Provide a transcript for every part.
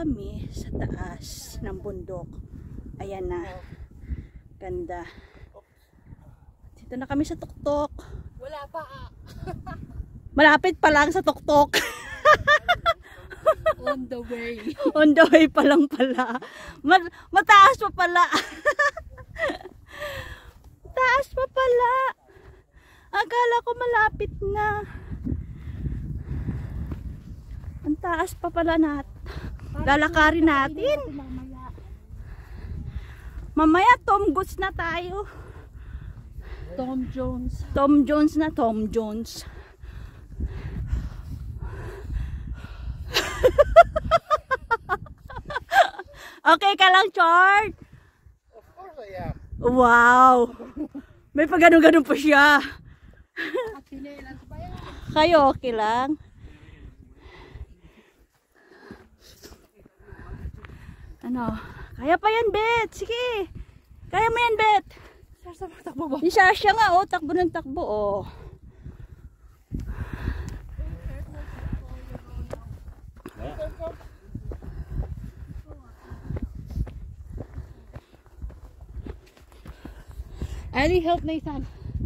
kami sa taas ng bundok. Ayan na. Ganda. Dito na kami sa tuktok. Wala pa. Malapit pa lang sa tuktok. On the way. On the way pa lang pala. Mataas pa pala. Taas pa pala. Akala ko malapit na. Ang taas pa pala lalakarin natin. Mamaya Tom Goods na tayo. Tom Jones. Tom Jones na Tom Jones. Okay ka lang, Chord? Of course I am. Wow. May pagano-ganon pa siya. Kayo okay lang? Ano? Kaya pa yan, Bet. Sige. Kaya mo yan, Bet. Takbo ba? Yung Sasha nga, oh. Takbo ng takbo, oh. Ellie, help Nathan.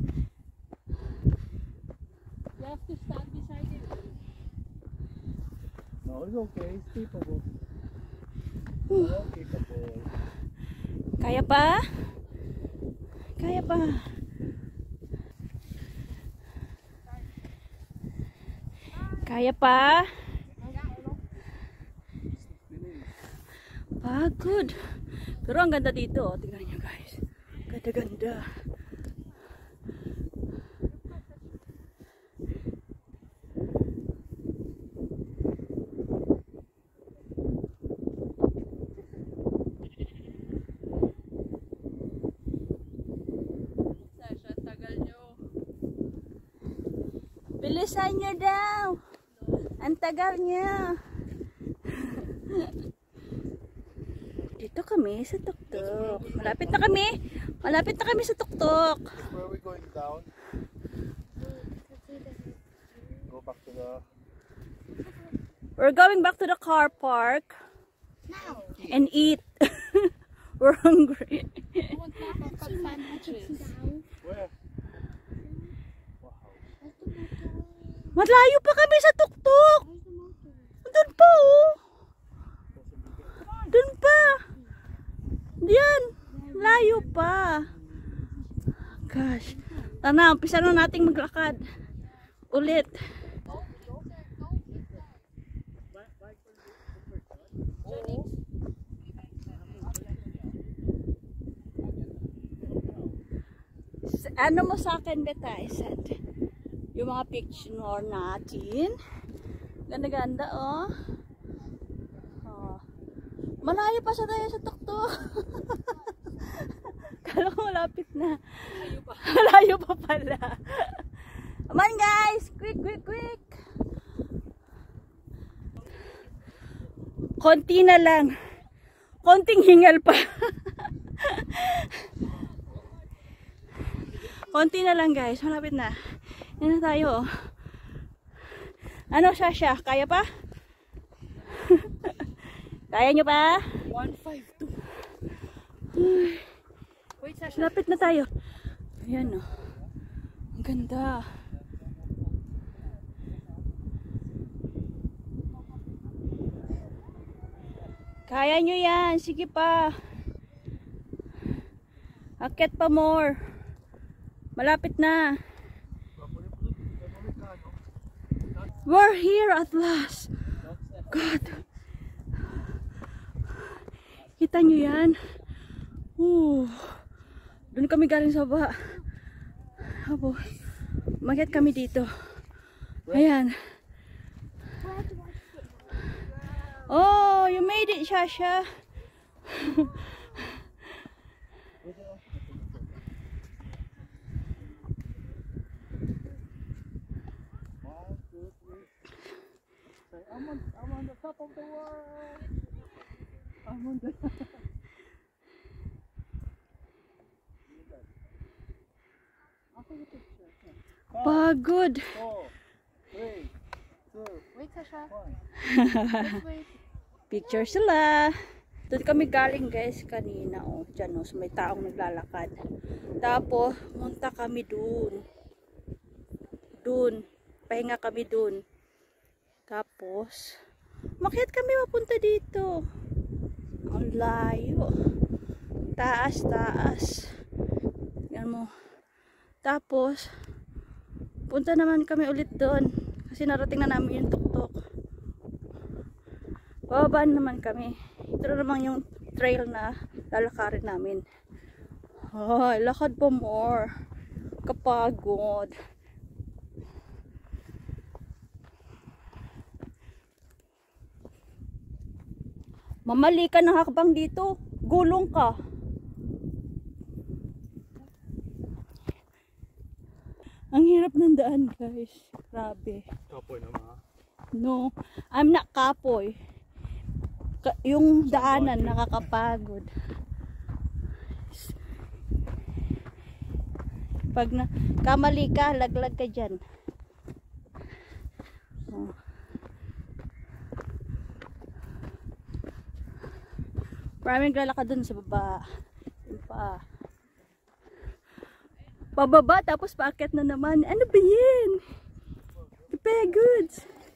You have to stand beside him. No, it's okay. It's capable. It's capable. Kaya pa? Kaya pa. Kaya pa? Pagod. Pero ang ganda dito, oh. Tingnan niyo, guys. Ganda-ganda. Bilisan niyo daw. Ang tagal niya. Dito kami sa tuktok. Malapit na kami. Malapit na kami sa tuktok. Where are we going down? Go back to the... We're going back to the car park. And eat. We're hungry. Where? Malayo pa kami sa tuktok. Doon pa, oh. Doon pa. Diyan. Layo pa. Gosh. Tana, umpisa na nating maglakad. Ulit. Ano mo sa akin, Beta? I said. Yung mga picture natin. Ganda-ganda, oh. Oh. Malayo pa sa tayo sa tuktok. Kala ko malapit na. Malayo pa. Malayo pa pala. Come on, guys! Quick, quick, quick! Konti na lang. Konting hingal pa. Konti na lang, guys. Malapit na. Yan na tayo. Ano, Sasha? Kaya pa? Kaya nyo pa? 152. Wait, Sasha. Lapit na tayo. Ayan, oh. Ang ganda. Kaya nyo yan. Sige pa. Akit pa more. Malapit na. We're here at last. God. Kita nyo yan? Doon kami galing sa baba. Abo. Umakyat kami dito. Ayan. Oh, you made it, Sasha. I'm on the top of the world. I'm on the... Pagod. 4, 3, 2, Wait, Sasha. 1. Wait. Picture sila. Doon kami galing guys kanina. Oh, dyan oh, so may taong naglalakad. Tapos, munta kami doon. Doon. Pahinga kami doon. Tapos, makiat kami mapunta dito. Ang layo. Taas, taas. Yan mo. Tapos, punta naman kami ulit doon. Kasi narating na namin yung tuktok. Bababa naman kami. Ito naman yung trail na lalakarin namin. Ay, lakad pa more. Kapagod. Mamali ka ng hakbang dito. Gulong ka. Ang hirap ng daan, guys. Grabe. Kapoy naman. No, I'm not kapoy. Yung daanan nakakapagod. Pag kamali ka, laglag ka dyan. Oh. Maraming lalakad dun sa baba. Yung pa. Pababa, tapos paakyat na naman. Ano ba yan? Kapagod.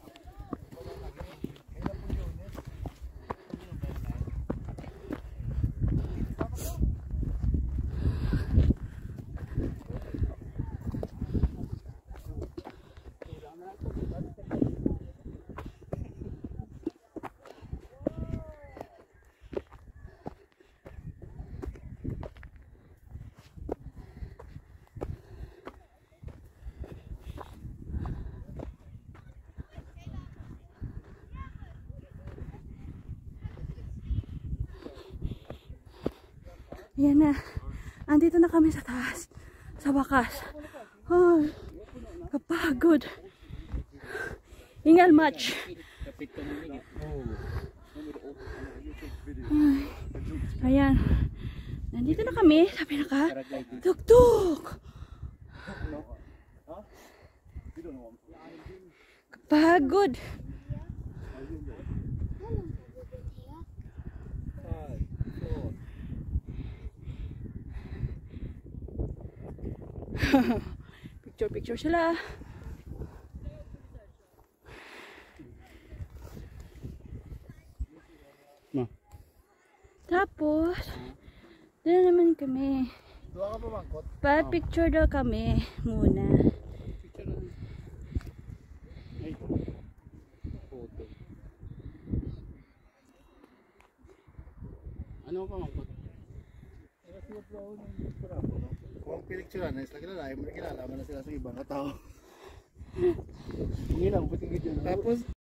Ayan na. Andito na kami sa taas. Sa wakas. Oh, kapagod. Hingal much. Ayan. Nandito na kami sa pinaka tuk-tuk. Kapagod. Picture sila. Tapos doon naman kami. Pa-picture daw kami muna. Ano pa mangkot? Kung pinicturean na sila kilala, ay kilala man na sila sa ibang tao. Hindi lang, buti gid. Tapos